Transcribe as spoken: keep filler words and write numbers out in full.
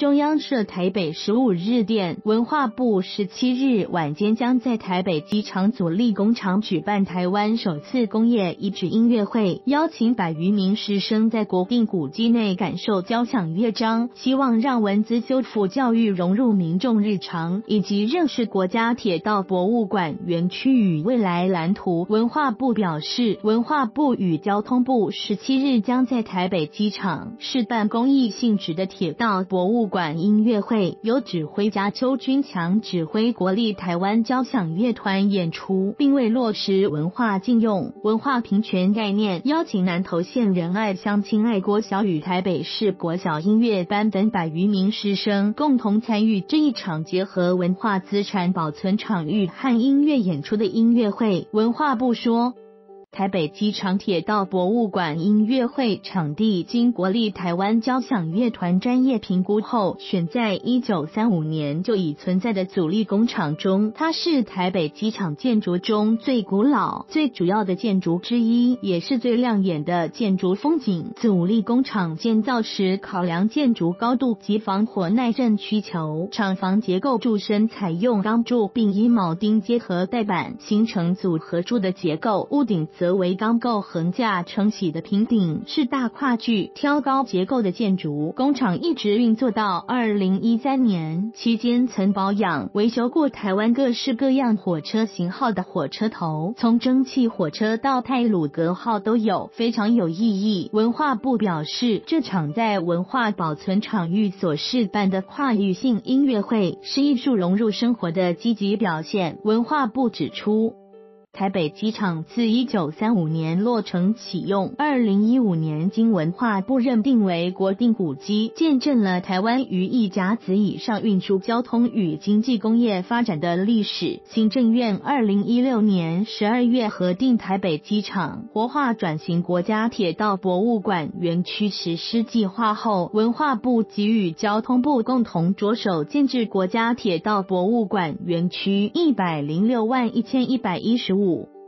中央社台北十五日电，文化部十七日晚间将在台北机场阻力工厂举办台湾首次工业遗址音乐会，邀请百余名师生在国定古迹内感受交响乐章，希望让文资修复教育融入民众日常，以及认识国家铁道博物馆园区与未来蓝图。文化部表示，文化部与交通部十七日将在台北机场试办公益性质的铁道博物馆音乐会，由指挥家邱军强指挥国立台湾交响乐团演出，并为落实文化禁用、文化平权概念，邀请南投县仁爱乡亲爱国小与台北市国小音乐班等百余名师生共同参与这一场结合文化资产保存场域和音乐演出的音乐会。文化部说，台北机场铁道博物馆音乐会场地经国立台湾交响乐团专业评估后，选在一九三五年就已存在的阻力工厂中，它是台北机场建筑中最古老、最主要的建筑之一，也是最亮眼的建筑风景。阻力工厂建造时考量建筑高度及防火耐震需求，厂房结构柱身采用钢柱，并以铆钉结合带板形成组合柱的结构，屋顶则为钢构横架撑起的平顶，是大跨距挑高结构的建筑。工厂一直运作到二零一三年，期间曾保养维修过台湾各式各样火车型号的火车头，从蒸汽火车到太鲁阁号都有，非常有意义。文化部表示，这场在文化保存场域所示办的跨域性音乐会是艺术融入生活的积极表现。文化部指出，台北机场自一九三五年落成启用，二零一五年经文化部认定为国定古迹，见证了台湾于一甲子以上运输交通与经济工业发展的历史。行政院二零一六年十二月核定台北机场活化转型国家铁道博物馆园区实施计划后，文化部及与交通部共同着手建制国家铁道博物馆园区一百零六万一千一百一十五